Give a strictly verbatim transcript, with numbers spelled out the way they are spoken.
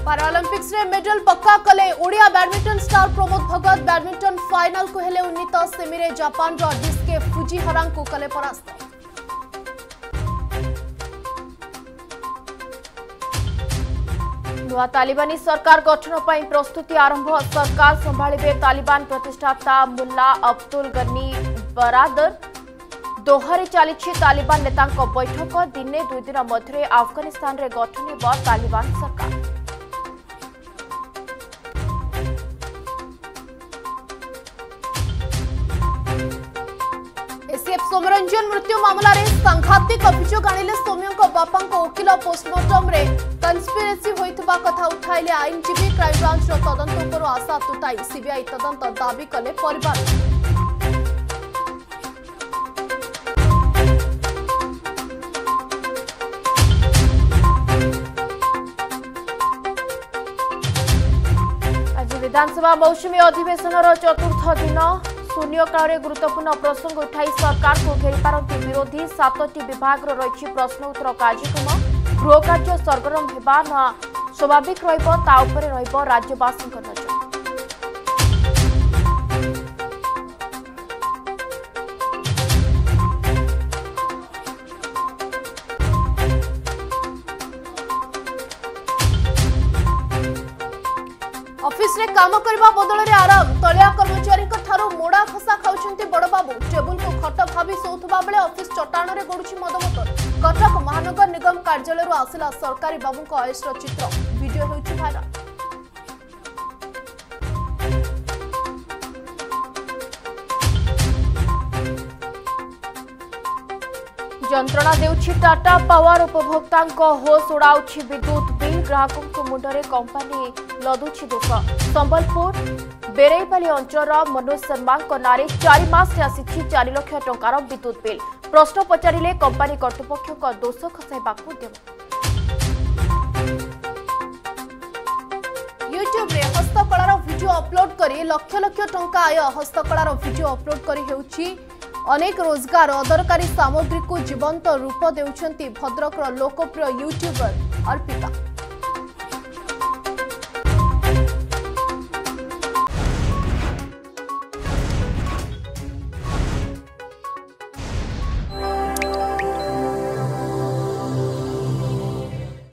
Paralympics रे medal पक्का कले Odia badminton star Pramod Bhagat badminton final को हेले उन्नीत सेमी रे जापान रो डिस्के फुजिहारा को कले परास्त। नुआ तालिबानी सरकार गठन पर प्रस्तुति आरंभ सरकार संभाळिबे तालिबान प्रतिष्ठाता मुल्ला अब्दुल गनी बरादर दोहारे चली तालिबान नेता बैठक दिने दुई दिन मध्य अफगानिस्तान रे गठन हेब तालिबान सरकार। एसीएफ सोमरंजन मृत्यु मामला रे सांघातिक अभियोग आनिले सौम्यों बापा वकिल पोस्टमार्टम रे कन्स्पिरेसी होइतबा कथा उठाइले आईनजीवी क्राइमब्रांच रो तदंत पर आशा तुटाई सीबीआई तदंत दाबी कले परिवार। विधानसभा मौसुमी अधिवेशन चतुर्थ दिन शून्यकाल में गुरुत्वपूर्ण प्रसंग उठाई सरकार को घेरी पारती विरोधी सातटी विभाग रही प्रश्न उत्तर कार्यक्रम गृह कार्य सरगरम होगा ना स्वाभाविक राज्यवासी नजर। ऑफिस रे काम करबा बदल रे आराम तलिया कर्मचारी ठारो मोड़ा खसा खाउछंती बड़ बाबू टेबुल को खट भाबी सोथबा बेले ऑफिस चटाण रे गडुछि मद बोतल। कटक महानगर निगम कार्यालय रो आसिला सरकारी बाबू को अयस्र चित्र वीडियो होछि भाइरल। जंत्रणा देउछि टाटा पावर उपभोक्ता होश उड़ाउछि विद्युत बिल ग्राहकों मुंडरे कंपनी लदुछि दोष। संबलपुर बेरेईपाली अंचल मनोज शर्मा नारे चारि मास आसी चार लाख टंकार विद्युत बिल प्रश्न पचारिले कंपनी कर्तृपक्ष दोष खसाइबा उद्यम। यूट्यूब रे हस्तकलार वीडियो अपलोड करी लक्ष लक्ष टंका आय हस्तकलार वीडियो अपलोड करी हेउछि अनेक रोजगार अदरकारी सामग्री को जीवंत रूप देउछंती भद्रक लोकप्रिय यूट्यूबर अर्पिता।